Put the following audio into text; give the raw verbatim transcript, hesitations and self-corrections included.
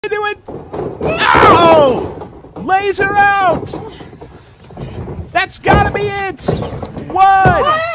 Do it! Oh! Laser out! That's gotta be it! One!